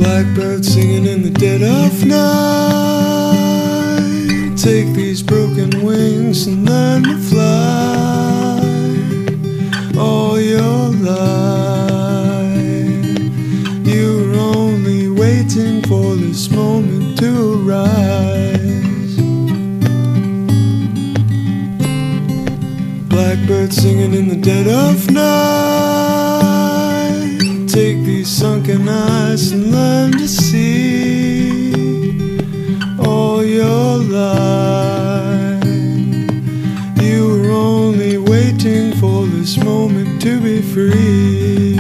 Blackbird singing in the dead of night. Take these broken wings and learn to fly all your life. You were only waiting for this moment to arise. Blackbird singing in the dead of night. Take these sunken eyes and learn to see all your life. You were only waiting for this moment to be free.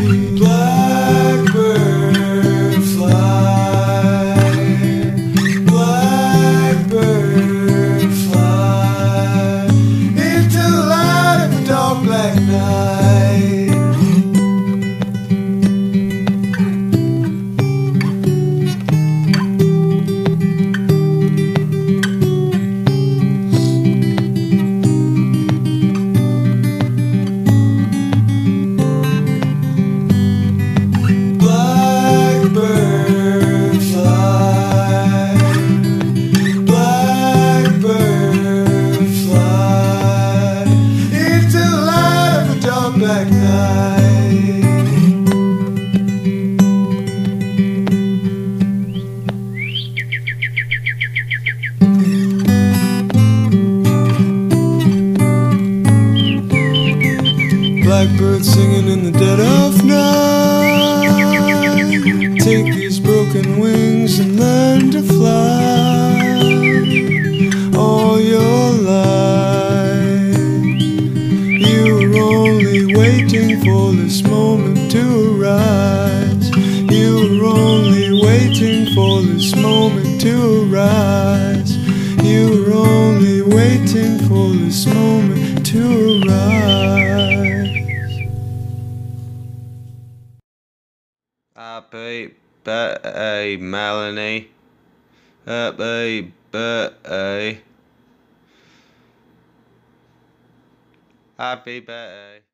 Blackbird fly, blackbird fly into the light of a dark black night. Black night. Blackbird singing in the dead of night. Take these broken wings and learn to fly all your life. You were only waiting for this moment to arise. You were only waiting for this moment to arise. You were only waiting for this moment to arise. Happy birthday, Melanie. Happy birthday. Happy birthday.